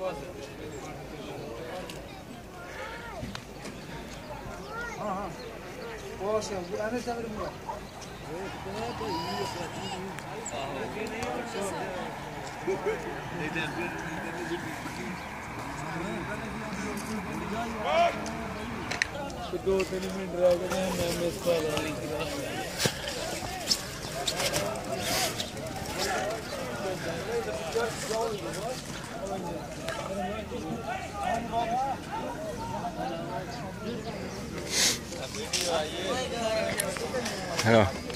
हाँ बॉस आने से मेरे मुझे तो 2-3 मिनट रह गए हैं मैं मिस कर रहा हूँ।